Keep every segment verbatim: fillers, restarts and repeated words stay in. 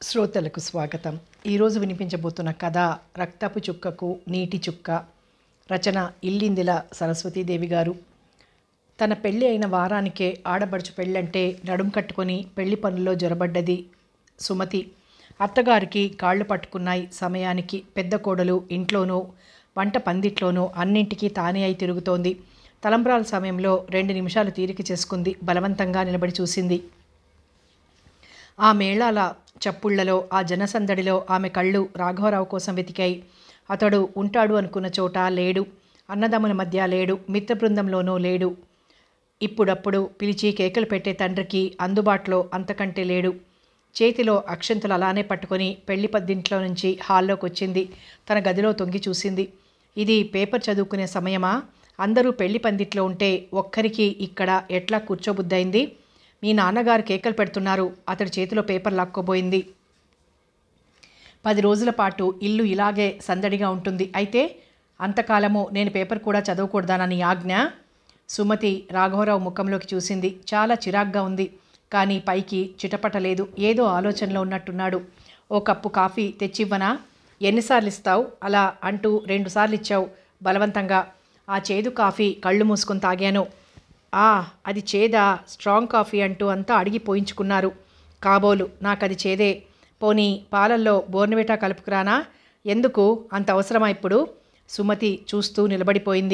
శ్రోతలకు స్వాగతం. ఈరోజు వినిపించబోతున్న కథ రక్తపు చుక్కకు నీటి చుక్క. రచన ఇల్లిందిల సరస్వతీదేవి గారు. తన పెళ్ళి అయిన వారానికే ఆడబడుచు పెళ్ళంటే నడుం కట్టుకొని పెళ్లి పనుల్లో జొరబడ్డది సుమతి. అత్తగారికి కాళ్ళు పట్టుకున్నాయి సమయానికి. పెద్ద కోడలు ఇంట్లోనూ వంట పందిట్లోనూ అన్నింటికీ తానే అయి తిరుగుతోంది. తలంబ్రాల సమయంలో రెండు నిమిషాలు తీరిక చేసుకుంది. బలవంతంగా నిలబడి చూసింది. ఆ మేళాల చప్పుళ్లలో, ఆ జనసందడిలో ఆమె కళ్ళు రాఘవరావు కోసం వెతికాయి. అతడు ఉంటాడు అనుకున్న చోట లేడు. అన్నదమ్ముల మధ్య లేడు. మిత్ర బృందంలోనూ లేడు. ఇప్పుడప్పుడు పిలిచి కేకలు పెట్టే తండ్రికి అందుబాటులో అంతకంటే లేడు. చేతిలో అక్షంతలు అలానే పట్టుకొని పెళ్లి పద్దింట్లో నుంచి హాల్లోకి వచ్చింది. తన గదిలో తొంగి చూసింది. ఇది పేపర్ చదువుకునే సమయమా? అందరూ పెళ్లి పందిట్లో ఉంటే ఒక్కరికి ఇక్కడ ఎట్లా కూర్చోబుద్దయింది? మీ నాన్నగారు కేకలు పెడుతున్నారు. అతడి చేతిలో పేపర్ లాక్కోబోయింది. పది రోజుల పాటు ఇల్లు ఇలాగే సందడిగా ఉంటుంది. అయితే అంతకాలము నేను పేపర్ కూడా చదవకూడదానని ఆజ్ఞ? సుమతి రాఘవరావు ముఖంలోకి చూసింది. చాలా చిరాగ్గా ఉంది. కానీ పైకి చిటపటలేదు. ఏదో ఆలోచనలో ఉన్నట్టున్నాడు. ఓ కప్పు కాఫీ తెచ్చివ్వనా? ఎన్నిసార్లు ఇస్తావు? అలా అంటూ రెండుసార్లు ఇచ్చావు బలవంతంగా. ఆ చేదు కాఫీ కళ్ళు మూసుకొని తాగాను. ఆ అది చేదా? స్ట్రాంగ్ కాఫీ అంటూ అంతా అడిగి పోయించుకున్నారు కాబోలు. నాకది చేదే. పోనీ పాలల్లో బోర్నవిటా కలుపుకురానా? ఎందుకు అంత అవసరమా ఇప్పుడు? సుమతి చూస్తూ నిలబడిపోయింది.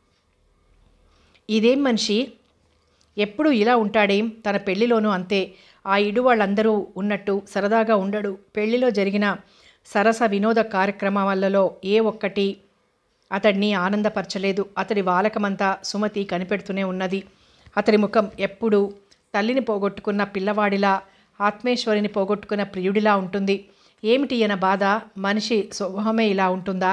ఇదేం మనిషి? ఎప్పుడు ఇలా ఉంటాడేం? తన పెళ్లిలోనూ అంతే. ఆ ఇడు వాళ్ళందరూ ఉన్నట్టు సరదాగా ఉండడు. పెళ్లిలో జరిగిన సరస వినోద కార్యక్రమాలలో ఏ ఒక్కటి అతడిని ఆనందపరచలేదు. అతడి వాలకమంతా సుమతి కనిపెడుతూనే ఉన్నది. అతడి ముఖం ఎప్పుడూ తల్లిని పోగొట్టుకున్న పిల్లవాడిలా, ఆత్మేశ్వరిని పోగొట్టుకున్న ప్రియుడిలా ఉంటుంది. ఏమిటి ఈయన బాధ? మనిషి స్వభావమే ఇలా ఉంటుందా?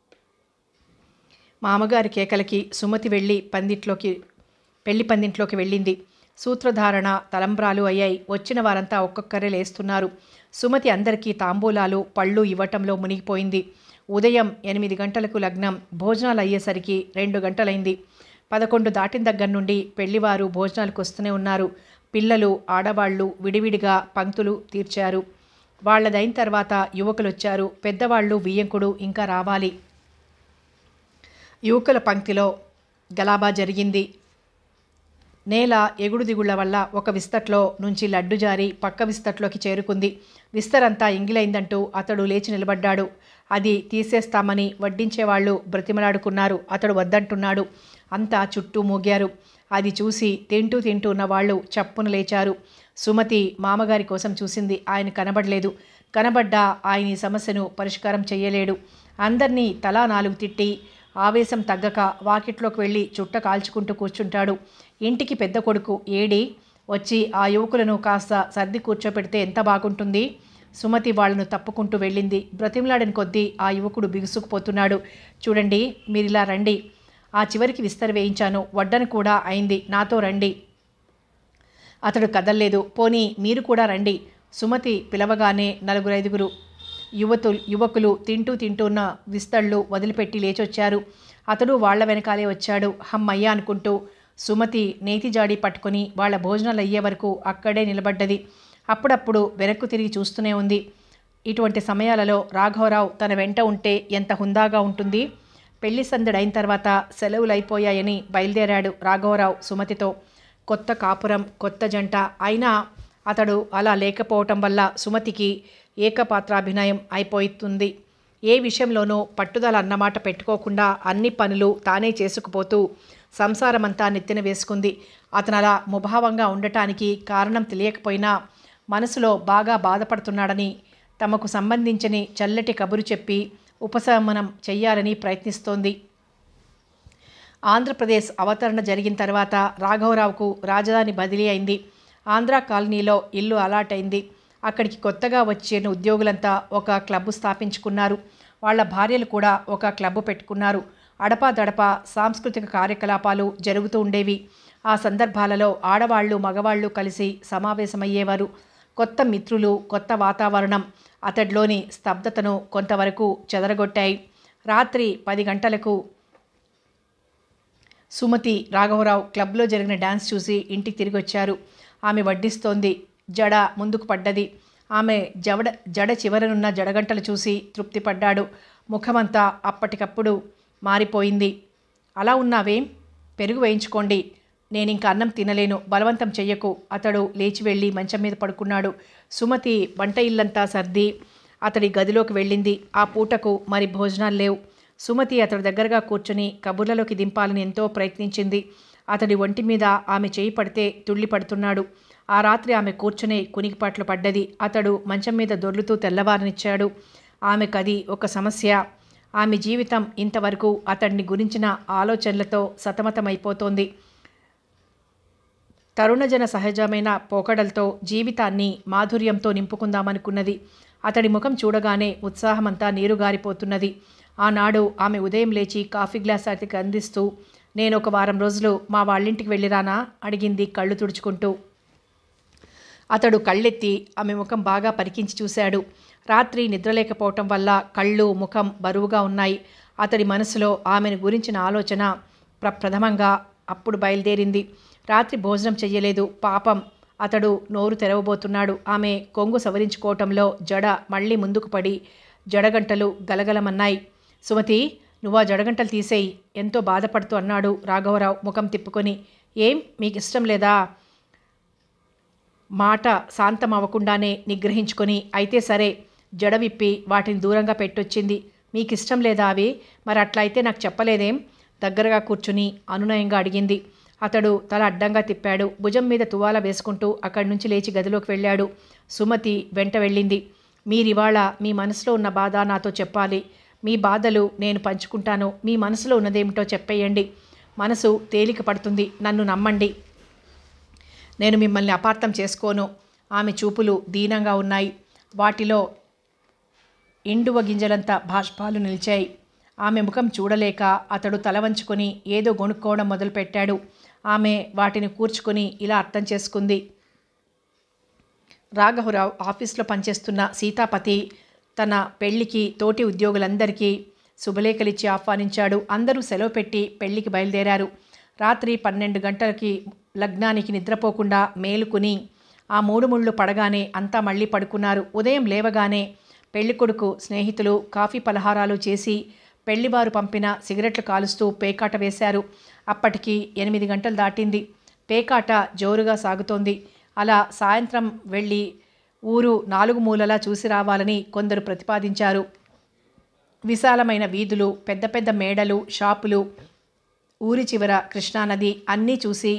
మామగారి కేకలకి సుమతి వెళ్ళి పందిట్లోకి పెళ్లి పందింట్లోకి వెళ్ళింది. సూత్రధారణ, తలంబ్రాలు అయ్యాయి. వచ్చిన వారంతా ఒక్కొక్కరే లేస్తున్నారు. సుమతి అందరికీ తాంబూలాలు, పళ్ళు ఇవ్వటంలో మునిగిపోయింది. ఉదయం ఎనిమిది గంటలకు లగ్నం. భోజనాలు అయ్యేసరికి రెండు గంటలైంది. పదకొండు దాటిన దగ్గర నుండి పెళ్లివారు భోజనాలకు వస్తూనే ఉన్నారు. పిల్లలు, ఆడవాళ్లు విడివిడిగా పంక్తులు తీర్చారు. వాళ్ళదైన తర్వాత యువకులు వచ్చారు. పెద్దవాళ్ళు, వియ్యంకుడు ఇంకా రావాలి. యువకుల పంక్తిలో గలాబా జరిగింది. నేల ఎగుడు దిగుళ్ల వల్ల ఒక విస్తట్లో నుంచి లడ్డు జారి పక్క విస్తట్లోకి చేరుకుంది. విస్తరంతా ఎంగిలైందంటూ అతడు లేచి నిలబడ్డాడు. అది తీసేస్తామని వడ్డించేవాళ్లు బ్రతిమలాడుకున్నారు. అతడు వద్దంటున్నాడు. అంతా చుట్టూ మూగారు. అది చూసి తింటూ తింటూ ఉన్న వాళ్ళు చప్పున లేచారు. సుమతి మామగారి కోసం చూసింది. ఆయన కనబడలేదు. కనబడ్డా ఆయన ఈ సమస్యను పరిష్కారం చెయ్యలేడు. అందర్నీ తలా నాలుగు తిట్టి ఆవేశం తగ్గక వాకిట్లోకి వెళ్ళి చుట్ట కాల్చుకుంటూ కూర్చుంటాడు. ఇంటికి పెద్ద కొడుకు ఏడి? వచ్చి ఆ యువకులను కాస్త సర్ది కూర్చోపెడితే ఎంత బాగుంటుంది. సుమతి వాళ్లను తప్పుకుంటూ వెళ్ళింది. బ్రతిమలాడిన కొద్దీ ఆ యువకుడు బిగుసుకుపోతున్నాడు. చూడండి, మీరిలా రండి. ఆ చివరికి విస్తరి వేయించాను. వడ్డన కూడా అయింది. నాతో రండి. అతడు కదల్లేదు. పోనీ మీరు కూడా రండి. సుమతి పిలవగానే నలుగురైదుగురు యువతు యువకులు తింటూ తింటున్న విస్తళ్ళు వదిలిపెట్టి లేచొచ్చారు. అతడు వాళ్ల వెనకాలే వచ్చాడు. హమ్మయ్య అనుకుంటూ సుమతి నేతి జాడి పట్టుకొని వాళ్ల భోజనాలు అయ్యే వరకు అక్కడే నిలబడ్డది. అప్పుడప్పుడు వెనక్కు తిరిగి చూస్తూనే ఉంది. ఇటువంటి సమయాలలో రాఘవరావు తన వెంట ఉంటే ఎంత హుందాగా ఉంటుంది. పెళ్లి సందడి అయిన తర్వాత సెలవులు అయిపోయాయని బయలుదేరాడు రాఘవరావు సుమతితో. కొత్త కాపురం, కొత్త జంట. అయినా అతడు అలా లేకపోవటం వల్ల సుమతికి ఏకపాత్రాభినయం అయిపోతుంది. ఏ విషయంలోనూ పట్టుదల అన్నమాట పెట్టుకోకుండా అన్ని పనులు తానే చేసుకుపోతూ సంసారమంతా నెత్తిన వేసుకుంది. అతను అలా ముభావంగా ఉండటానికి కారణం తెలియకపోయినా మనసులో బాగా బాధపడుతున్నాడని తమకు సంబంధించని చల్లటి కబురు చెప్పి ఉపశమనం చెయ్యాలని ప్రయత్నిస్తోంది. ఆంధ్రప్రదేశ్ అవతరణ జరిగిన తర్వాత రాఘవరావుకు రాజధాని బదిలీ అయింది. ఆంధ్రా కాలనీలో ఇల్లు అలాట్ అయింది. అక్కడికి కొత్తగా వచ్చిన ఉద్యోగులంతా ఒక క్లబ్ స్థాపించుకున్నారు. వాళ్ళ భార్యలు కూడా ఒక క్లబ్ పెట్టుకున్నారు. అడపాదడపా సాంస్కృతిక కార్యకలాపాలు జరుగుతూ ఉండేవి. ఆ సందర్భాలలో ఆడవాళ్లు, మగవాళ్లు కలిసి సమావేశమయ్యేవారు. కొత్త మిత్రులు, కొత్త వాతావరణం అతడిలోని స్తబ్దతను కొంతవరకు చెదరగొట్టాయి. రాత్రి పది గంటలకు సుమతి, రాఘవరావు క్లబ్లో జరిగిన డ్యాన్స్ చూసి ఇంటికి తిరిగి వచ్చారు. ఆమె వడ్డిస్తోంది. జడ ముందుకు పడ్డది. ఆమె జవడ జడ చివరనున్న జడగంటలు చూసి తృప్తిపడ్డాడు. ముఖమంతా అప్పటికప్పుడు మారిపోయింది. అలా ఉన్నావేం? పెరుగు వేయించుకోండి. నేనింక అన్నం తినలేను, బలవంతం చెయ్యకు. అతడు లేచి వెళ్ళి మంచం మీద పడుకున్నాడు. సుమతి వంట ఇల్లంతా సర్ది అతడి గదిలోకి వెళ్ళింది. ఆ పూటకు మరి భోజనాలు లేవు. సుమతి అతడి దగ్గరగా కూర్చుని కబుర్లలోకి దింపాలని ఎంతో ప్రయత్నించింది. అతడి ఒంటి మీద ఆమె చేయి పడితే తుళ్ళి పడుతున్నాడు. ఆ రాత్రి ఆమె కూర్చునే కునికిపాట్లు పడ్డది. అతడు మంచం మీద దొర్లుతూ తెల్లవారనిచ్చాడు. ఆమెకది ఒక సమస్య. ఆమె జీవితం ఇంతవరకు అతడిని గురించిన ఆలోచనలతో సతమతమైపోతోంది. తరుణజన సహజమైన పోకడలతో జీవితాన్ని మాధుర్యంతో నింపుకుందామనుకున్నది. అతడి ముఖం చూడగానే ఉత్సాహమంతా నీరుగారిపోతున్నది. ఆనాడు ఆమె ఉదయం లేచి కాఫీ గ్లాస్ అతనికి అందిస్తూ, నేను ఒక వారం రోజులు మా వాళ్ళింటికి వెళ్ళిరానా అడిగింది కళ్ళు తుడుచుకుంటూ. అతడు కళ్ళెత్తి ఆమె ముఖం బాగా పరికించి చూశాడు. రాత్రి నిద్రలేకపోవటం వల్ల కళ్ళు ముఖం బరువుగా ఉన్నాయి. అతడి మనసులో ఆమెను గురించిన ఆలోచన ప్రప్రథమంగా అప్పుడు బయలుదేరింది. రాత్రి భోజనం చెయ్యలేదు. పాపం, అతడు నోరు తెరవబోతున్నాడు. ఆమె కొంగు సవరించుకోవటంలో జడ మళ్ళీ ముందుకు పడి జడగంటలు గలగలమన్నాయి. సుమతి, నువ్వు ఆ జడగంటలు తీసేయి, ఎంతో బాధపడుతూ అన్నాడు రాఘవరావు ముఖం తిప్పుకొని. ఏం, మీకు ఇష్టం లేదా? మాట శాంతం అవ్వకుండానే నిగ్రహించుకొని, అయితే సరే, జడ విప్పి వాటిని దూరంగా పెట్టొచ్చింది. మీకు ఇష్టం లేదా అవి? మరి అట్లయితే నాకు చెప్పలేదేం? దగ్గరగా కూర్చుని అనునయంగా అడిగింది. అతడు తల అడ్డంగా తిప్పాడు. భుజం మీద తువాల వేసుకుంటూ అక్కడి నుంచి లేచి గదిలోకి వెళ్ళాడు. సుమతి వెంట వెళ్ళింది. మీరివాళ మీ మనసులో ఉన్న బాధ నాతో చెప్పాలి. మీ బాధలు నేను పంచుకుంటాను. మీ మనసులో ఉన్నదేమిటో చెప్పేయండి. మనసు తేలిక పడుతుంది. నన్ను నమ్మండి. నేను మిమ్మల్ని అపార్థం చేసుకోను. ఆమె చూపులు దీనంగా ఉన్నాయి. వాటిలో ఎండువ గింజలంత బాష్పాలు నిలిచాయి. ఆమె ముఖం చూడలేక అతడు తల వంచుకొని ఏదో గొణుక్కోవడం మొదలుపెట్టాడు. ఆమె వాటిని కూర్చుకొని ఇలా అర్థం చేసుకుంది. రాఘవరావు ఆఫీస్లో పనిచేస్తున్న సీతాపతి తన పెళ్లికి తోటి ఉద్యోగులందరికీ శుభలేఖలిచ్చి ఆహ్వానించాడు. అందరూ సెలవు పెట్టి పెళ్లికి బయలుదేరారు. రాత్రి పన్నెండు గంటలకి లగ్నానికి నిద్రపోకుండా మేలుకుని ఆ మూడు ముళ్ళు పడగానే అంతా మళ్ళీ పడుకున్నారు. ఉదయం లేవగానే పెళ్ళికొడుకు స్నేహితులు కాఫీ పలహారాలు చేసి పెళ్లివారు పంపిన సిగరెట్లు కాలుస్తూ పేకాట వేశారు. అప్పటికి ఎనిమిది గంటలు దాటింది. పేకాట జోరుగా సాగుతోంది. అలా సాయంత్రం వెళ్ళి ఊరు నాలుగు మూలలా చూసి రావాలని కొందరు ప్రతిపాదించారు. విశాలమైన వీధులు, పెద్ద పెద్ద మేడలు, షాపులు, ఊరి చివర కృష్ణానది అన్నీ చూసి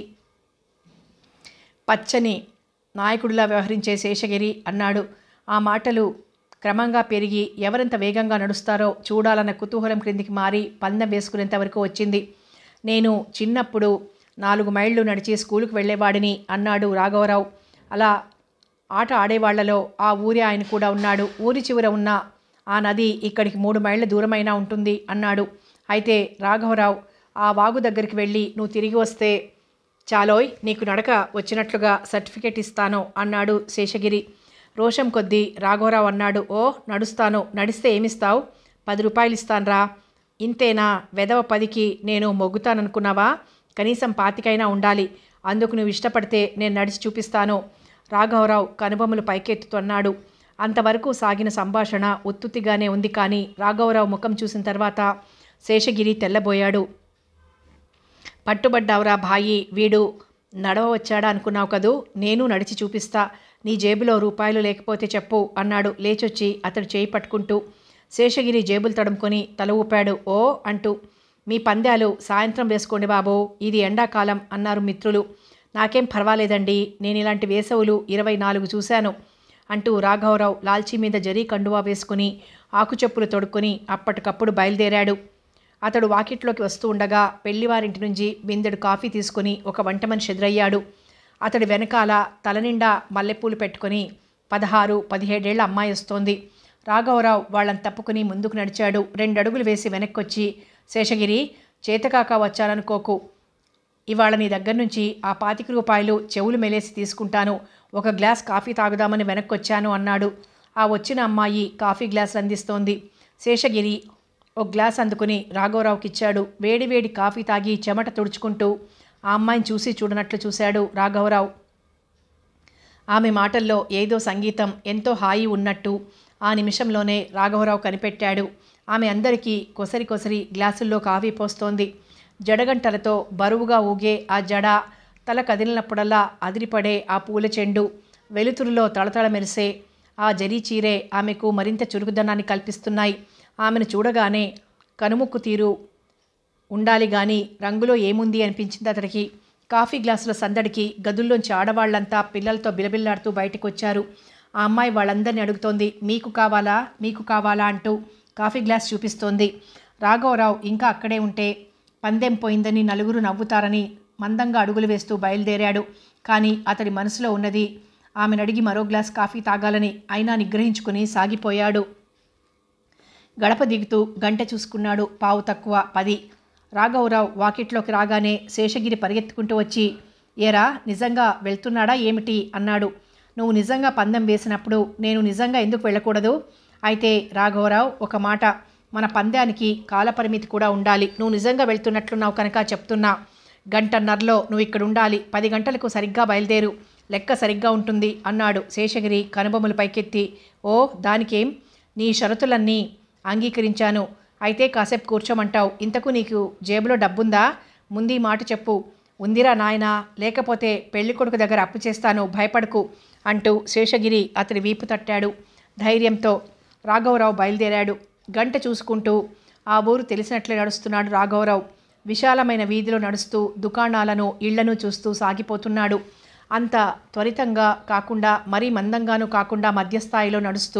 పచ్చని నాయకుడిలా వ్యవహరించే శేషగిరి అన్నాడు. ఆ మాటలు క్రమంగా పెరిగి ఎవరెంత వేగంగా నడుస్తారో చూడాలన్న కుతూహలం క్రిందికి మారి పందెం వేసుకునేంత వరకు వచ్చింది. నేను చిన్నప్పుడు నాలుగు మైళ్ళు నడిచి స్కూలుకు వెళ్ళేవాడిని అన్నాడు రాఘవరావు. అలా ఆట ఆడేవాళ్లలో ఆ ఊరి ఆయన కూడా ఉన్నాడు. ఊరి చివర ఉన్న ఆ నది ఇక్కడికి మూడు మైళ్ళ దూరమైనా ఉంటుంది అన్నాడు. అయితే రాఘవరావు ఆ వాగు దగ్గరికి వెళ్ళి నువ్వు తిరిగి వస్తే చాలోయ్, నీకు నడక వచ్చినట్లుగా సర్టిఫికేట్ ఇస్తాను అన్నాడు శేషగిరి. రోషం కొద్దీ రాఘవరావు అన్నాడు. ఓ, నడుస్తాను. నడిస్తే ఏమిస్తావు? పది రూపాయలు ఇస్తాన్రా. ఇంతేనా? వెదవ పదికి నేను మొగ్గుతాననుకున్నావా? కనీసం పాతికైనా ఉండాలి. అందుకు నువ్వు ఇష్టపడితే నేను నడిచి చూపిస్తాను. రాఘవరావు కనుబొమ్మలు పైకెత్తుతున్నాడు. అంతవరకు సాగిన సంభాషణ ఉత్తుత్తిగానే ఉంది. కానీ రాఘవరావు ముఖం చూసిన తర్వాత శేషగిరి తెల్లబోయాడు. పట్టుబడ్డావురా భాయి, వీడు నడవ వచ్చాడా అనుకున్నావు కదూ, నేను నడిచి చూపిస్తా. నీ జేబులో రూపాయలు లేకపోతే చెప్పు అన్నాడు లేచొచ్చి అతడు చేయి పట్టుకుంటూ. శేషగిరి జేబులు తడుముకొని తల ఊపాడు. ఓ అంటూ. మీ పందాలు సాయంత్రం వేసుకోండి బాబో, ఇది ఎండాకాలం అన్నారు మిత్రులు. నాకేం పర్వాలేదండి, నేను ఇలాంటి వేసవులు ఇరవై నాలుగు చూశాను అంటూ రాఘవరావు లాల్చీ మీద జరీ కండువా వేసుకుని ఆకుచెప్పులు తొడుక్కొని అప్పటికప్పుడు బయలుదేరాడు. అతడు వాకిట్లోకి వస్తూ ఉండగా పెళ్లివారింటి నుంచి బిందెడు కాఫీ తీసుకుని ఒక వంట మనిషి ఎదురయ్యాడు. అతడి వెనకాల తలనిండా మల్లెపూలు పెట్టుకుని పదహారు పదిహేడేళ్ల అమ్మాయి వస్తోంది. రాఘవరావు వాళ్ళని తప్పుకుని ముందుకు నడిచాడు. రెండడుగులు వేసి వెనక్కొచ్చి, శేషగిరి, చేతకాక వచ్చాననుకోకు. ఇవాళ నీ దగ్గర నుంచి ఆ పాతిక రూపాయలు చెవులు మెలేసి తీసుకుంటాను. ఒక గ్లాస్ కాఫీ తాగుదామని వెనక్కొచ్చాను అన్నాడు. ఆ వచ్చిన అమ్మాయి కాఫీ గ్లాస్ అందిస్తోంది. శేషగిరి ఒక గ్లాస్ అందుకుని రాఘవరావుకి ఇచ్చాడు. వేడివేడి కాఫీ తాగి చెమట తుడుచుకుంటూ ఆ అమ్మాయిని చూసి చూడనట్లు చూశాడు రాఘవరావు. ఆమె మాటల్లో ఏదో సంగీతం, ఎంతో హాయి ఉన్నట్టు ఆ నిమిషంలోనే రాఘవరావు కనిపెట్టాడు. ఆమె అందరికీ కొసరి కొసరి గ్లాసుల్లో కాఫీ పోస్తోంది. జడగంటలతో బరువుగా ఊగే ఆ జడ, తల కదిలినప్పుడల్లా అదిరిపడే ఆ పూల చెండు, వెలుతురులో తళతళ మెరిసే ఆ జరీ చీరే ఆమెకు మరింత చురుకుదనాన్ని కల్పిస్తున్నాయి. ఆమెను చూడగానే కనుముక్కు తీరు ఉండాలి గాని రంగులో ఏముంది అనిపించింది అతడికి. కాఫీ గ్లాసుల సందడికి గదుల్లోంచి ఆడవాళ్లంతా పిల్లలతో బిలబిల్లాడుతూ బయటకు వచ్చారు. ఆ అమ్మాయి వాళ్ళందరినీ అడుగుతోంది, మీకు కావాలా మీకు కావాలా అంటూ కాఫీ గ్లాస్ చూపిస్తోంది. రాఘవరావు ఇంకా అక్కడే ఉంటే పందెం పోయిందని నలుగురు నవ్వుతారని మందంగా అడుగులు వేస్తూ బయలుదేరాడు. కానీ అతడి మనసులో ఉన్నది ఆమెను అడిగి మరో గ్లాస్ కాఫీ తాగాలని. అయినా నిగ్రహించుకుని సాగిపోయాడు. గడప దిగుతూ గంట చూసుకున్నాడు. పావు తక్కువ పది. రాఘవరావు వాకిట్లోకి రాగానే శేషగిరి పరిగెత్తుకుంటూ వచ్చి, ఏరా నిజంగా వెళ్తున్నాడా ఏమిటి అన్నాడు. నువ్వు నిజంగా పందెం వేసినప్పుడు నేను నిజంగా ఎందుకు వెళ్ళకూడదు? అయితే రాఘవరావు, ఒక మాట, మన పందానికి కాలపరిమితి కూడా ఉండాలి. నువ్వు నిజంగా వెళ్తున్నట్లున్నావు కనుక చెప్తున్నా. గంటన్నరలో నువ్వు ఇక్కడ ఉండాలి. పది గంటలకు సరిగ్గా బయలుదేరు. లెక్క సరిగ్గా ఉంటుంది అన్నాడు శేషగిరి కనుబొమ్మలు పైకెత్తి. ఓ, దానికేం, నీ షరతులన్నీ అంగీకరించాను. అయితే కాసేపు కూర్చోమంటావు. ఇంతకు నీకు జేబులో డబ్బుందా? ముందీ మాట చెప్పు. ఉందిరా నాయనా, లేకపోతే పెళ్ళికొడుకు దగ్గర అప్పు చేస్తాను, భయపడకు అంటూ శేషగిరి అతడి వీపు తట్టాడు. ధైర్యంతో రాఘవరావు బయలుదేరాడు. గంట చూసుకుంటూ ఆ ఊరు తెలిసినట్లే నడుస్తున్నాడు రాఘవరావు. విశాలమైన వీధిలో నడుస్తూ దుకాణాలను ఇళ్లను చూస్తూ సాగిపోతున్నాడు. అంత త్వరితంగా కాకుండా మరీ మందంగానూ కాకుండా మధ్యస్థాయిలో నడుస్తూ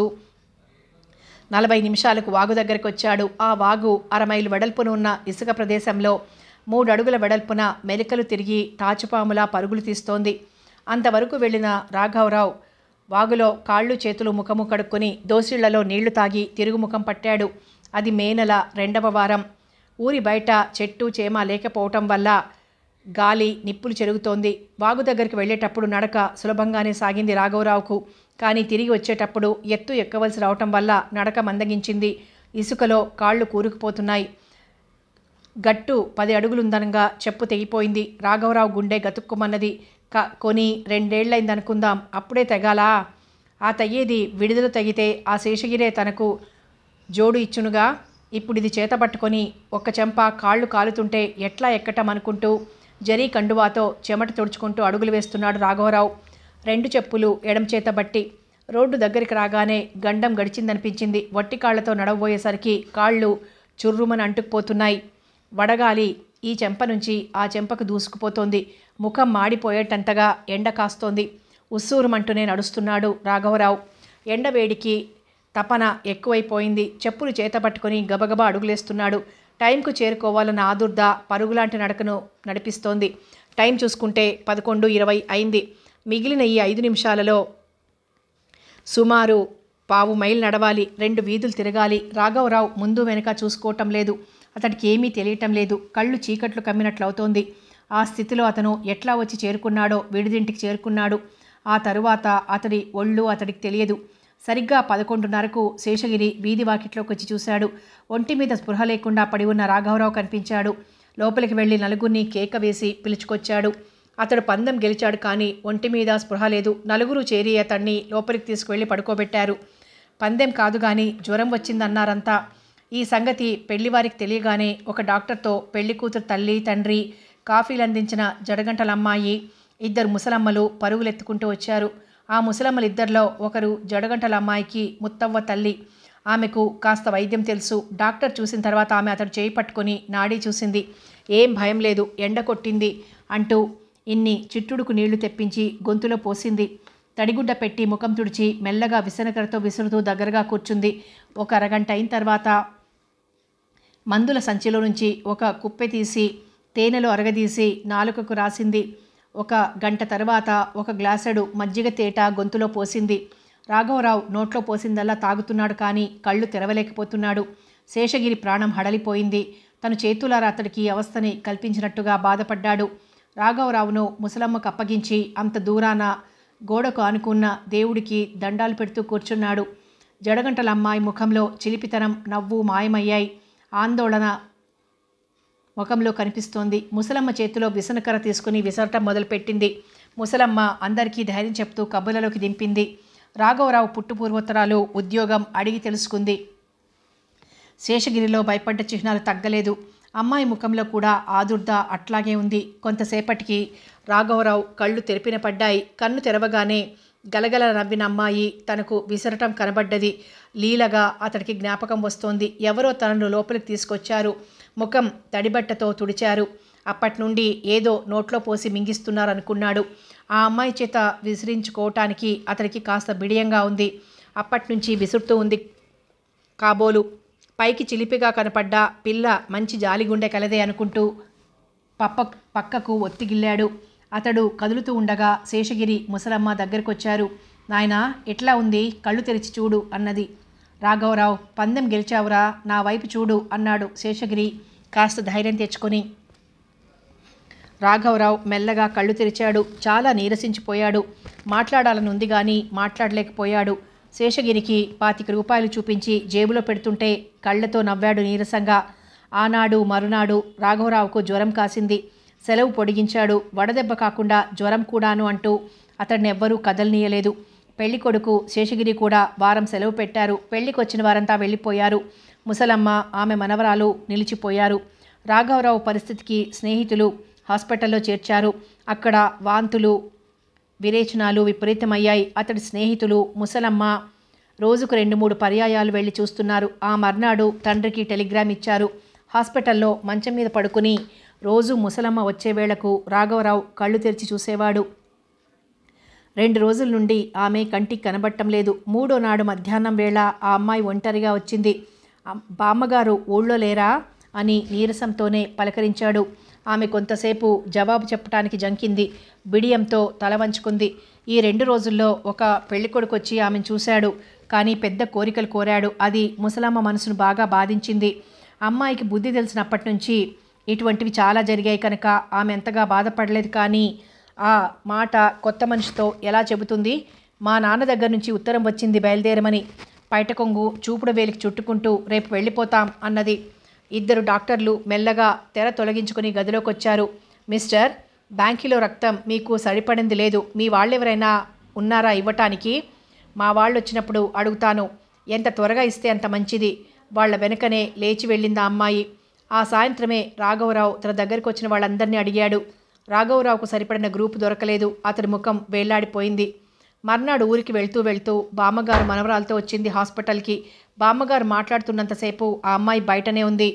నలభై నిమిషాలకు వాగు దగ్గరికి వచ్చాడు. ఆ వాగు అరమైలు వెడల్పున ఉన్న ఇసుక ప్రదేశంలో మూడు అడుగుల వెడల్పున మెలికలు తిరిగి తాచుపాములా పరుగులు తీస్తోంది. అంతవరకు వెళ్ళిన రాఘవరావు వాగులో కాళ్ళు చేతులు ముఖము కడుక్కొని దోసిళ్లలో నీళ్లు తాగి తిరుగుముఖం పట్టాడు. అది మే నెల రెండవ వారం. ఊరి బయట చెట్టు చేమ లేకపోవటం వల్ల గాలి నిప్పులు చెరుగుతోంది. వాగు దగ్గరికి వెళ్ళేటప్పుడు నడక సులభంగానే సాగింది రాఘవరావుకు. కానీ తిరిగి వచ్చేటప్పుడు ఎత్తు ఎక్కవలసి రావటం వల్ల నడక మందగించింది. ఇసుకలో కాళ్ళు కూరుకుపోతున్నాయి. గట్టు పది అడుగులుందనగా చెప్పు తెగిపోయింది. రాఘవరావు గుండె గతుక్కుమన్నది. క కొని రెండేళ్లైందనుకుందాం, అప్పుడే తెగాలా? ఆ తయ్యేది విడుదల తెగితే ఆ శేషగిరే తనకు జోడు ఇచ్చునుగా. ఇప్పుడు ఇది చేతపట్టుకొని ఒక్క చెంప కాళ్ళు కాలుతుంటే ఎట్లా ఎక్కటం అనుకుంటూ జరీ కండువాతో చెమట తుడుచుకుంటూ అడుగులు వేస్తున్నాడు రాఘవరావు. రెండు చెప్పులు ఎడం చేత బట్టి రోడ్డు దగ్గరికి రాగానే గండం గడిచిందనిపించింది. వట్టి కాళ్లతో నడవబోయేసరికి కాళ్ళు చుర్రుమని అంటుకుపోతున్నాయి. వడగాలి ఈ చెంప నుంచి ఆ చెంపకు దూసుకుపోతోంది. ముఖం మాడిపోయేటంతగా ఎండ కాస్తోంది. ఉస్సూరుమంటూనే నడుస్తున్నాడు రాఘవరావు. ఎండవేడికి తపన ఎక్కువైపోయింది. చెప్పులు చేతపట్టుకొని గబగబా అడుగులేస్తున్నాడు. టైంకు చేరుకోవాలన్న ఆదుర్ద పరుగులాంటి నడకను నడిపిస్తోంది. టైం చూసుకుంటే పదకొండు ఇరవై అయింది. మిగిలిన ఈ ఐదు నిమిషాలలో సుమారు పావు మైల్ నడవాలి. రెండు వీధులు తిరగాలి. రాఘవరావు ముందు వెనక చూసుకోవటం లేదు. అతడికి ఏమీ తెలియటం లేదు. కళ్ళు చీకట్లు కమ్మినట్లవుతోంది. ఆ స్థితిలో అతను ఎట్లా వచ్చి చేరుకున్నాడో, విడిదింటికి చేరుకున్నాడు. ఆ తరువాత అతడి ఒళ్ళు అతడికి తెలియదు. సరిగ్గా పదకొండున్నరకు శేషగిరి వీధి వాకిట్లోకి వచ్చి చూశాడు. ఒంటి మీద స్పృహ లేకుండా పడి ఉన్న రాఘవరావు కనిపించాడు. లోపలికి వెళ్ళి నలుగురిని కేక వేసి పిలుచుకొచ్చాడు. అతడు పందెం గెలిచాడు, కానీ ఒంటి మీద స్పృహ లేదు. నలుగురు చేరి అతన్ని లోపలికి తీసుకువెళ్ళి పడుకోబెట్టారు. పందెం కాదు కానీ జ్వరం వచ్చిందన్నారంతా. ఈ సంగతి పెళ్లివారికి తెలియగానే ఒక డాక్టర్తో పెళ్లి కూతురు తల్లి, తండ్రి, కాఫీలు అందించిన జడగంటలమ్మాయి, ఇద్దరు ముసలమ్మలు పరుగులెత్తుకుంటూ వచ్చారు. ఆ ముసలమ్మలిద్దరిలో ఒకరు జడగంటల అమ్మాయికి ముత్తవ్వ తల్లి. ఆమెకు కాస్త వైద్యం తెలుసు. డాక్టర్ చూసిన తర్వాత ఆమె అతడు చేయి పట్టుకొని నాడీ చూసింది. ఏం భయం లేదు, ఎండ కొట్టింది అంటూ ఇన్ని చిట్టుడుకు నీళ్లు తెప్పించి గొంతులో పోసింది. తడిగుడ్డ పెట్టి ముఖం తుడిచి మెల్లగా విసనకరతో విసురుతూ దగ్గరగా కూర్చుంది. ఒక అరగంట అయిన తర్వాత మందుల సంచిలో నుంచి ఒక కుప్పె తీసి తేనెలో అరగదీసి నాలుకకు రాసింది. ఒక గంట తర్వాత ఒక గ్లాసెడు మజ్జిగ తేట గొంతులో పోసింది. రాఘవరావు నోట్లో పోసిందల్లా తాగుతున్నాడు, కానీ కళ్ళు తెరవలేకపోతున్నాడు. శేషగిరి ప్రాణం హడలిపోయింది. తను చేతులారా అతడికి అవస్థని కల్పించినట్టుగా బాధపడ్డాడు. రాఘవరావును ముసలమ్మకు అప్పగించి అంత దూరాన గోడకు ఆనుకున్న దేవుడికి దండాలు పెడుతూ కూర్చున్నాడు. జడగంటల అమ్మాయి ముఖంలో చిలిపితనం, నవ్వు మాయమయ్యాయి. ఆందోళన ముఖంలో కనిపిస్తోంది. ముసలమ్మ చేతిలో విసనకర్ర తీసుకుని విసరటం మొదలుపెట్టింది. ముసలమ్మ అందరికీ ధైర్యం చెప్తూ కబుర్లలోకి దింపింది. రాఘవరావు పుట్టు పూర్వోత్తరాలు, ఉద్యోగం అడిగి తెలుసుకుంది. శేషగిరిలో భయపడ్డ చిహ్నాలు తగ్గలేదు. అమ్మాయి ముఖంలో కూడా ఆదుర్ద అట్లాగే ఉంది. కొంతసేపటికి రాఘవరావు కళ్ళు తెరిపిన పడ్డాయి. కన్ను తెరవగానే గలగల నవ్విన అమ్మాయి తనకు విసరటం కనబడ్డది. లీలగా అతడికి జ్ఞాపకం వస్తోంది. ఎవరో తనను లోపలికి తీసుకొచ్చారు. ముఖం తడిబట్టతో తుడిచారు. అప్పటి నుండి ఏదో నోట్లో పోసి మింగిస్తున్నారనుకున్నాడు. ఆ అమ్మాయి చేత విసిరించుకోవటానికి అతడికి కాస్త బిడియంగా ఉంది. అప్పటి నుంచి విసురుతూ ఉంది కాబోలు. పైకి చిలిపిగా కనపడ్డ పిల్ల మంచి జాలిగుండె కలదే అనుకుంటూ పప్ప పక్కకు ఒత్తిగిల్లాడు. అతడు కదులుతూ ఉండగా శేషగిరి ముసలమ్మ దగ్గరకొచ్చారు. నాయనా, ఎట్లా ఉంది? కళ్ళు తెరిచి చూడు అన్నది. రాఘవరావు, పందెం గెలిచావురా, నా వైపు చూడు అన్నాడు శేషగిరి కాస్త ధైర్యం తెచ్చుకొని. రాఘవరావు మెల్లగా కళ్ళు తెరిచాడు. చాలా నీరసించిపోయాడు. మాట్లాడాలనుంది కానీ మాట్లాడలేకపోయాడు. శేషగిరికి పాతిక రూపాయలు చూపించి జేబులో పెడుతుంటే కళ్ళతో నవ్వాడు నీరసంగా. ఆనాడు మరునాడు రాఘవరావుకు జ్వరం కాసింది. సెలవు పొడిగించాడు. వడదెబ్బ కాకుండా జ్వరం కూడాను అంటూ అతడిని ఎవ్వరూ కదలనీయలేదు. పెళ్లి కొడుకు శేషగిరి కూడా వారం సెలవు పెట్టారు. పెళ్లికి వచ్చిన వారంతా వెళ్ళిపోయారు. ముసలమ్మ, ఆమె మనవరాలు నిలిచిపోయారు. రాఘవరావు పరిస్థితికి స్నేహితులు హాస్పిటల్లో చేర్చారు. అక్కడ వాంతులు, విరేచనాలు విపరీతమయ్యాయి. అతడి స్నేహితులు ముసలమ్మ రోజుకు రెండు మూడు పర్యాయాలు వెళ్ళి చూస్తున్నారు. ఆ మర్నాడు తండ్రికి టెలిగ్రామ్ ఇచ్చారు. హాస్పిటల్లో మంచం మీద పడుకుని రోజు ముసలమ్మ వచ్చే వేళకు రాఘవరావు కళ్ళు తెరిచి చూసేవాడు. రెండు రోజుల నుండి ఆమె కంటికి కనబట్టం లేదు. మూడో నాడు మధ్యాహ్నం వేళ ఆ అమ్మాయి ఒంటరిగా వచ్చింది. బామ్మగారు ఊళ్ళో లేరా అని నీరసంతోనే పలకరించాడు. ఆమె కొంతసేపు జవాబు చెప్పడానికి జంకింది. బిడియంతో తల వంచుకుంది. ఈ రెండు రోజుల్లో ఒక పెళ్ళికొడుకు వచ్చి ఆమెను చూశాడు. కానీ పెద్ద కోరికలు కోరాడు. అది ముసలమ్మ మనసును బాగా బాధించింది. అమ్మాయికి బుద్ధి తెలిసినప్పటి నుంచి ఇటువంటివి చాలా జరిగాయి కనుక ఆమె ఎంతగా బాధపడలేదు. కానీ ఆ మాట కొత్త మనిషితో ఎలా చెబుతుంది? మా నాన్న దగ్గర నుంచి ఉత్తరం వచ్చింది బయలుదేరమని. పైట కొంగు చూపుడు వేలికి చుట్టుకుంటూ రేపు వెళ్ళిపోతాం అన్నది. ఇద్దరు డాక్టర్లు మెల్లగా తెర తొలగించుకుని గదిలోకి వచ్చారు. మిస్టర్, బ్యాంకులో రక్తం మీకు సరిపడింది లేదు. మీ వాళ్ళెవరైనా ఉన్నారా ఇవ్వటానికి? మా వాళ్ళు వచ్చినప్పుడు అడుగుతాను. ఎంత త్వరగా ఇస్తే అంత మంచిది. వాళ్ళ వెనుకనే లేచి వెళ్ళింది ఆ అమ్మాయి. ఆ సాయంత్రమే రాఘవరావు తన దగ్గరికి వచ్చిన వాళ్ళందరినీ అడిగాడు. రాఘవరావుకు సరిపడిన గ్రూపు దొరకలేదు. అతడి ముఖం వేళ్లాడిపోయింది. మర్నాడు ఊరికి వెళ్తూ వెళ్తూ బామ్మగారు మనవరాలతో వచ్చింది హాస్పిటల్కి. బామ్మగారు మాట్లాడుతున్నంతసేపు ఆ అమ్మాయి బయటనే ఉంది.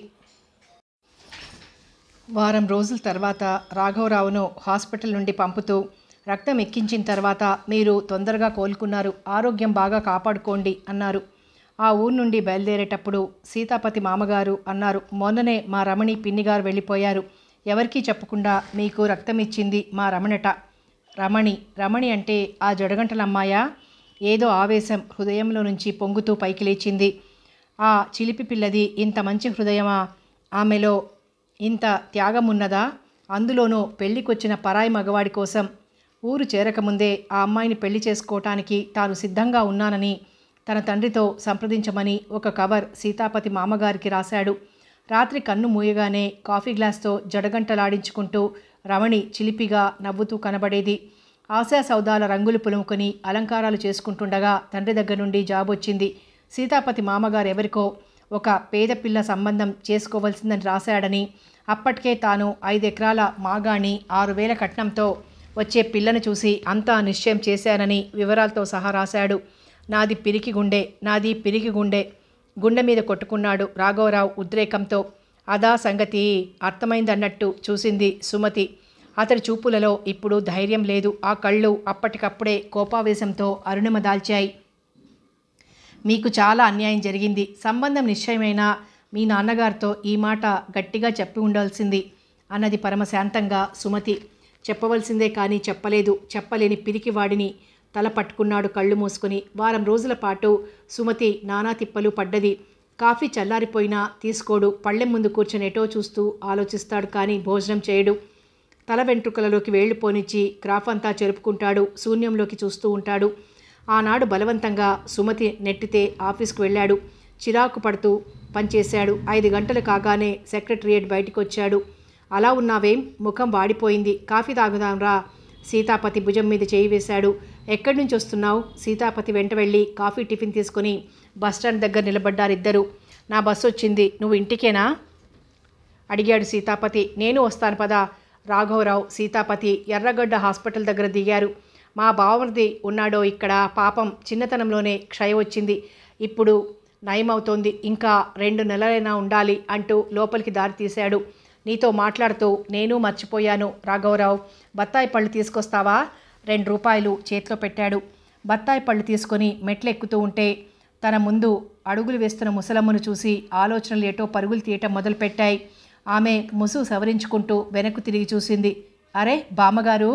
వారం రోజుల తర్వాత రాఘవరావును హాస్పిటల్ నుండి పంపుతూ, రక్తం ఎక్కించిన తర్వాత మీరు తొందరగా కోలుకున్నారు, ఆరోగ్యం బాగా కాపాడుకోండి అన్నారు. ఆ ఊరు నుండి బయలుదేరేటప్పుడు సీతాపతి మామగారు అన్నారు, మొన్ననే మా రమణి పిన్నిగారు వెళ్ళిపోయారు. ఎవరికీ చెప్పకుండా మీకు రక్తం ఇచ్చింది మా రమణట. రమణి రమణి అంటే ఆ జడగంటలమ్మాయా? ఏదో ఆవేశం హృదయంలో నుంచి పొంగుతూ పైకి లేచింది. ఆ చిలిపి పిల్లది ఇంత మంచి హృదయమా? ఆమెలో ఇంత త్యాగం ఉన్నదా? అందులోనూ పెళ్ళికొచ్చిన పరాయి మగవాడి కోసం. ఊరు చేరకముందే ఆ అమ్మాయిని పెళ్లి చేసుకోవటానికి తాను సిద్ధంగా ఉన్నానని తన తండ్రితో సంప్రదించమని ఒక కవర్ సీతాపతి మామగారికి రాశాడు. రాత్రి కన్ను మూయగానే కాఫీ గ్లాస్తో జడగంటలాడించుకుంటూ రమణి చిలిపిగా నవ్వుతూ కనబడేది. ఆశా సౌదాల రంగులు పులుముకొని అలంకారాలు చేసుకుంటుండగా తండ్రి దగ్గర నుండి జాబ్ వచ్చింది. సీతాపతి మామగారు ఎవరికో ఒక పేద పిల్ల సంబంధం చేసుకోవలసిందని రాశాడని, అప్పటికే తాను ఐదెకరాల మాగాణి ఆరు వేల కట్నంతో వచ్చే పిల్లను చూసి అంతా నిశ్చయం చేశానని వివరాలతో సహా రాశాడు. నాది పిరికి గుండె, నాది పిరికి గుండె గుండె మీద కొట్టుకున్నాడు రాఘవరావు ఉద్రేకంతో. అదా సంగతి అర్థమైందన్నట్టు చూసింది సుమతి. అతడి చూపులలో ఇప్పుడు ధైర్యం లేదు. ఆ కళ్ళు అప్పటికప్పుడే కోపావేశంతో అరుణిమ దాల్చాయి. మీకు చాలా అన్యాయం జరిగింది. సంబంధం నిశ్చయమైనా మీ నాన్నగారితో ఈ మాట గట్టిగా చెప్పి ఉండాల్సింది అన్నది పరమశాంతంగా సుమతి. చెప్పవలసిందే కానీ చెప్పలేదు. చెప్పలేని పిరికి వాడిని తల పట్టుకున్నాడు కళ్ళు మూసుకుని. వారం రోజుల పాటు సుమతి నానా తిప్పలు పడ్డది. కాఫీ చల్లారిపోయినా తీసుకోడు. పళ్ళెం ముందు కూర్చొని ఎటో చూస్తూ ఆలోచిస్తాడు కానీ భోజనం చేయడు. తల వెంట్రుకలలోకి వేళ్లు పోనిచ్చి క్రాఫ్ అంతా చెరుపుకుంటాడు. శూన్యంలోకి చూస్తూ ఉంటాడు. ఆనాడు బలవంతంగా సుమతి నెట్టితే ఆఫీస్కు వెళ్ళాడు. చిరాకు పడుతూ పనిచేశాడు. ఐదు గంటలు కాగానే సెక్రటరియేట్ బయటికి వచ్చాడు. అలా ఉన్నావేం? ముఖం వాడిపోయింది. కాఫీ తాగుదాంరా సీతాపతి భుజం మీద చేయి వేశాడు. ఎక్కడి నుంచి వస్తున్నావు? సీతాపతి వెంట వెళ్ళి కాఫీ టిఫిన్ తీసుకుని బస్టాండ్ దగ్గర నిలబడ్డారిద్దరు. నా బస్సు వచ్చింది, నువ్వు ఇంటికేనా అడిగాడు సీతాపతి. నేను వస్తాను పదా. రాఘవరావు సీతాపతి ఎర్రగడ్డ హాస్పిటల్ దగ్గర దిగారు. మా బావమరిది ఉన్నాడో ఇక్కడ, పాపం చిన్నతనంలోనే క్షయ వచ్చింది, ఇప్పుడు నయమవుతోంది, ఇంకా రెండు నెలలైనా ఉండాలి అంటూ లోపలికి దారి తీశాడు. నీతో మాట్లాడుతూ నేను మర్చిపోయాను రాఘవరావు, బత్తాయి పళ్ళు తీసుకొస్తావా? రెండు రూపాయలు చేతిలో పెట్టాడు. బత్తాయి పళ్ళు తీసుకొని మెట్లు ఎక్కుతూ ఉంటే తన ముందు అడుగులు వేస్తున్న ముసలమ్మను చూసి ఆలోచనలు ఏటో పరుగులు తీయటం మొదలుపెట్టాయి. ఆమె ముసు సవరించుకుంటూ వెనక్కు తిరిగి చూసింది. అరే బామ్మగారు!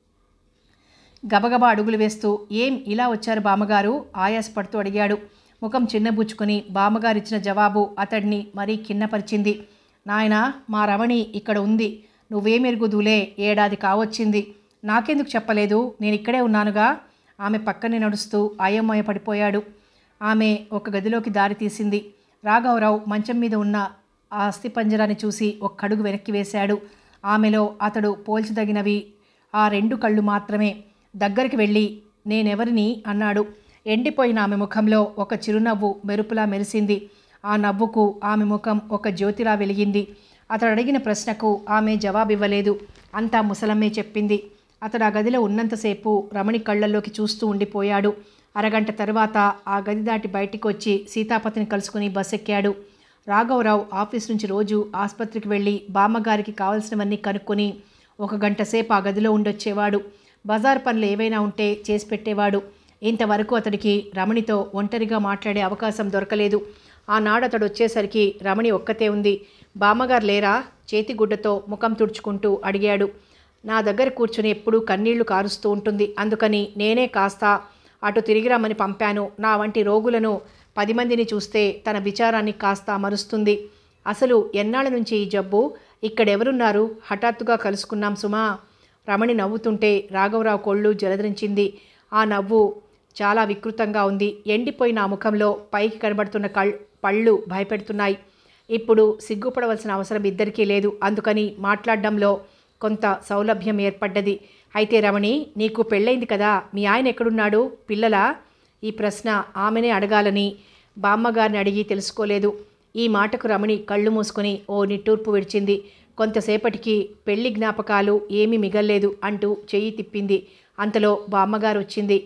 గబగబా అడుగులు వేస్తూ ఏం ఇలా వచ్చారు బామ్మగారు? ఆయాసపడుతూ అడిగాడు. ముఖం చిన్నబుచ్చుకొని బామ్మగారిచ్చిన జవాబు అతడిని మరీ కిన్నపరిచింది. నాయనా, మా రమణి ఇక్కడ ఉంది, నువ్వేమెరుగుదులే, ఏడాది కావచ్చింది, నాకెందుకు చెప్పలేదు? నేను ఇక్కడే ఉన్నానుగా. ఆమె పక్కనే నడుస్తూ అయోమయ పడిపోయాడు. ఆమె ఒక గదిలోకి దారి తీసింది. రాఘవరావు మంచం మీద ఉన్న ఆ అస్థిపంజరాన్ని చూసి ఒక్క అడుగు వెనక్కి వేశాడు. ఆమెలో అతడు పోల్చదగినవి ఆ రెండు కళ్ళు మాత్రమే. దగ్గరికి వెళ్ళి నేనెవరిని అన్నాడు. ఎండిపోయిన ఆమె ముఖంలో ఒక చిరునవ్వు మెరుపులా మెరిసింది. ఆ నవ్వుకు ఆమె ముఖం ఒక జ్యోతిలా వెలిగింది. అతడు అడిగిన ప్రశ్నకు ఆమె జవాబివ్వలేదు. అంతా ముసలమ్మే చెప్పింది. అతడు ఆ గదిలో ఉన్నంతసేపు రమణి కళ్ళల్లోకి చూస్తూ ఉండిపోయాడు. అరగంట తర్వాత ఆ గది దాటి బయటికి వచ్చి సీతాపతిని కలుసుకుని బస్ ఎక్కాడు. రాఘవరావు ఆఫీస్ నుంచి రోజు ఆసుపత్రికి వెళ్ళి బామ్మగారికి కావలసినవన్నీ కనుక్కొని ఒక గంట సేపు ఆ గదిలో ఉండొచ్చేవాడు. బజార్ పనులు ఏవైనా ఉంటే చేసి పెట్టేవాడు. ఇంతవరకు అతడికి రమణితో ఒంటరిగా మాట్లాడే అవకాశం దొరకలేదు. ఆనాడు అతడు వచ్చేసరికి రమణి ఒక్కతే ఉంది. బామ్మగారు లేరా? చేతిగుడ్డతో ముఖం తుడుచుకుంటూ అడిగాడు. నా దగ్గర కూర్చుని ఎప్పుడూ కన్నీళ్లు కారుస్తూ ఉంటుంది, అందుకని నేనే కాస్త అటు తిరిగి రమ్మని పంపాను. నా వంటి రోగులను పది మందిని చూస్తే తన విచారాన్ని కాస్త మరుస్తుంది. అసలు ఎన్నాళ్ళ నుంచి ఈ జబ్బు? ఇక్కడెవరున్నారు? హఠాత్తుగా కలుసుకున్నాం సుమా. రమణి నవ్వుతుంటే రాఘవరావు కొళ్ళు జలధరించింది. ఆ నవ్వు చాలా వికృతంగా ఉంది. ఎండిపోయిన ఆ ముఖంలో పైకి కనబడుతున్న కళ్ పళ్ళు భయపెడుతున్నాయి. ఇప్పుడు సిగ్గుపడవలసిన అవసరం ఇద్దరికీ లేదు. అందుకని మాట్లాడడంలో కొంత సౌలభ్యం ఏర్పడ్డది. అయితే రమణి, నీకు పెళ్ళైంది కదా, మీ ఆయన ఎక్కడున్నాడు? పిల్లలా? ఈ ప్రశ్న ఆమెనే అడగాలని బామ్మగారిని అడిగి తెలుసుకోలేదు. ఈ మాటకు రమణి కళ్ళు మూసుకొని ఓ నిట్టూర్పు విడిచింది. కొంతసేపటికి పెళ్లి జ్ఞాపకాలు ఏమీ మిగల్లేదు అంటూ చెయ్యి తిప్పింది. అంతలో బామ్మగారు వచ్చింది.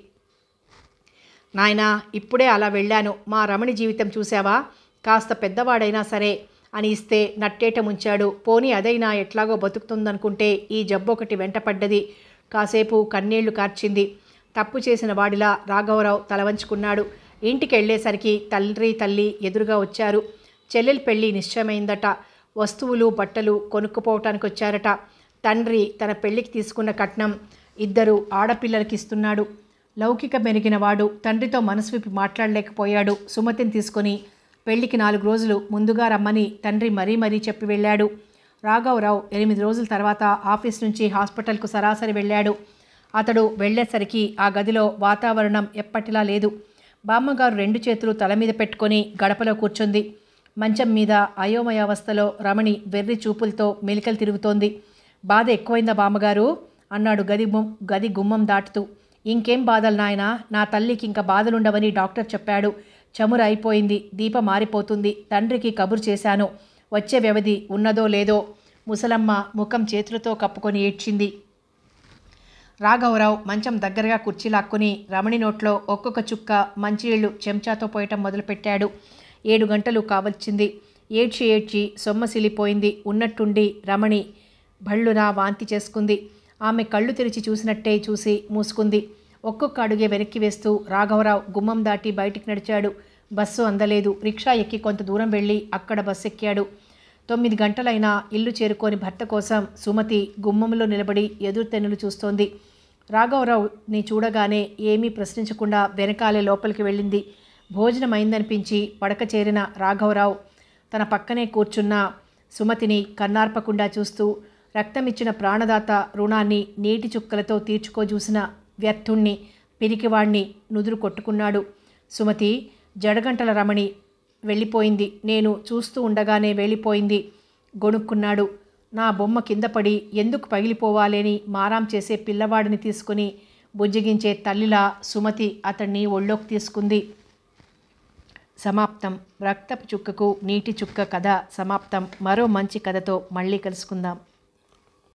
నాయనా, ఇప్పుడే అలా వెళ్ళాను. మా రమణి జీవితం చూసావా? కాస్త పెద్దవాడైనా సరే అని ఇస్తే నట్టేట ముంచాడు. పోనీ అదైనా ఎట్లాగో బతుకుతుందనుకుంటే ఈ జబ్బు ఒకటి వెంటపడ్డది. కాసేపు కన్నీళ్లు కార్చింది. తప్పు చేసిన వాడిలా రాఘవరావు తలవంచుకున్నాడు. ఇంటికి వెళ్ళేసరికి తండ్రి తల్లి ఎదురుగా వచ్చారు. చెల్లెలి పెళ్లి నిశ్చయమైందట. వస్తువులు బట్టలు కొనుక్కుపోవటానికి వచ్చారట. తండ్రి తన పెళ్లికి తీసుకున్న కట్నం ఇద్దరు ఆడపిల్లలకి ఇస్తున్నాడు. లౌకిక మెరిగిన వాడు తండ్రితో మనసు విప్పి మాట్లాడలేకపోయాడు. సుమతిని తీసుకొని పెళ్లికి నాలుగు రోజులు ముందుగా రమ్మని తండ్రి మరీ మరీ చెప్పి వెళ్ళాడు. రాఘవరావు ఎనిమిది రోజుల తర్వాత ఆఫీస్ నుంచి హాస్పిటల్కు సరాసరి వెళ్ళాడు. అతడు వెళ్ళేసరికి ఆ గదిలో వాతావరణం ఎప్పటిలా లేదు. బామ్మగారు రెండు చేతులు తల మీద పెట్టుకొని గడపలో కూర్చుంది. మంచం మీద అయోమయావస్థలో రమణి వెర్రి చూపులతో మెలికలు తిరుగుతోంది. బాధ ఎక్కువైందా బామ్మగారు అన్నాడు గది గది గుమ్మం దాటుతూ. ఇంకేం బాధలు నాయనా, నా తల్లికి ఇంకా బాధలుండవని డాక్టర్ చెప్పాడు. చమురు అయిపోయింది, దీపం మారిపోతుంది. తండ్రికి కబురు చేశాను, వచ్చే వ్యవధి ఉన్నదో లేదో. ముసలమ్మ ముఖం చేతులతో కప్పుకొని ఏడ్చింది. రాఘవరావు మంచం దగ్గరగా కుర్చీ లాక్కుని రమణి నోట్లో ఒక్కొక్క చుక్క మంచినీళ్లు చెంచాతో పోయటం మొదలుపెట్టాడు. ఏడు గంటలు కావచ్చింది. ఏడ్చి ఏడ్చి సొమ్మసిలిపోయింది. ఉన్నట్టుండి రమణి భళ్ళున వాంతి చేసుకుంది. ఆమె కళ్ళు తెరిచి చూసినట్టే చూసి మూసుకుంది. ఒక్కొక్క అడుగే వెనక్కి వేస్తూ రాఘవరావు గుమ్మం దాటి బయటికి నడిచాడు. బస్సు అందలేదు. రిక్షా ఎక్కి కొంత దూరం వెళ్ళి అక్కడ బస్సు ఎక్కాడు. తొమ్మిది గంటలైనా ఇల్లు చేరుకోని భర్త కోసం సుమతి గుమ్మంలో నిలబడి ఎదురు తెన్నులు చూస్తోంది. రాఘవరావుని చూడగానే ఏమీ ప్రశ్నించకుండా వెనకాలే లోపలికి వెళ్ళింది. భోజనం అయిందనిపించి పడక చేరిన రాఘవరావు తన పక్కనే కూర్చున్న సుమతిని కన్నార్పకుండా చూస్తూ రక్తమిచ్చిన ప్రాణదాత రుణాన్ని నీటి చుక్కలతో తీర్చుకోజూసిన వ్యర్థుణ్ణి, పిరికివాణ్ణి నుదురు కొట్టుకున్నాడు. సుమతి, జడగంటల రమణి వెళ్ళిపోయింది. నేను చూస్తూ ఉండగానే వెళ్ళిపోయింది గొణుక్కున్నాడు. నా బొమ్మ కింద పడి ఎందుకు పగిలిపోవాలని మారాం చేసే పిల్లవాడిని తీసుకుని బుజ్జగించే తల్లిలా సుమతి అతన్ని ఒళ్ళోకి తీసుకుంది. సమాప్తం. రక్తపు చుక్కకు నీటి చుక్క కథ సమాప్తం. మరో మంచి కథతో మళ్ళీ కలుసుకుందాం.